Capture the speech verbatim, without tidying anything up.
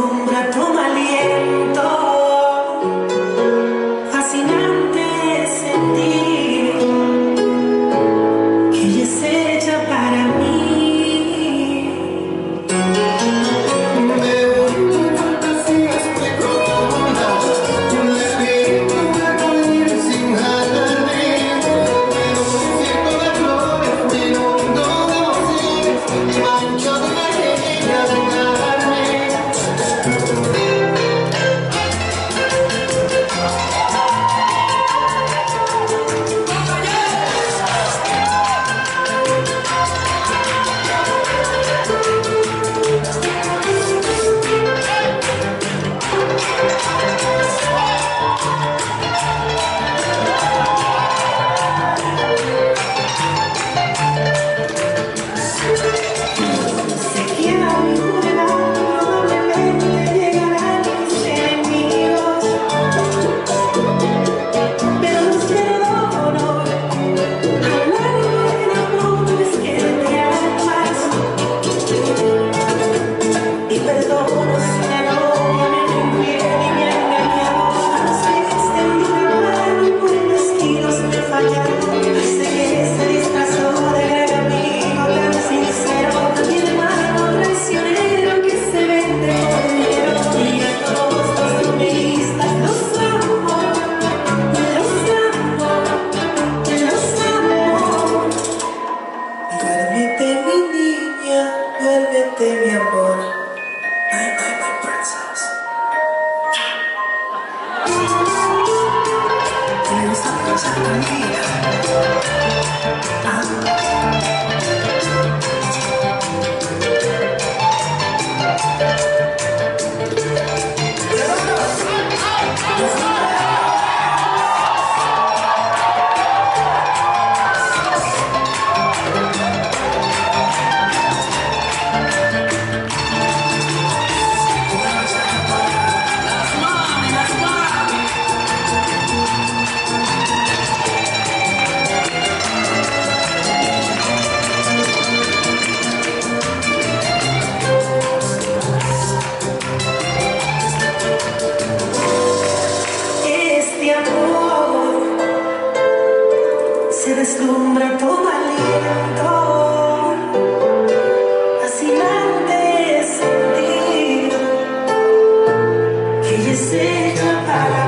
deslumbra, toma aliento. Fascinante sentir que ella es hecha para mí. Me vuelvo fantasías muy profundas, un laberinto de dormir sin jardín. En un circo de flores me inundo de emociones y mancho de una niña de carne. Duérmete, mi amor. Night, night, my princess. ¿Te gusta pensar tranquila? ¿Ah? Se deslumbra, toma aliento, fascinante sentir que ella es hecha para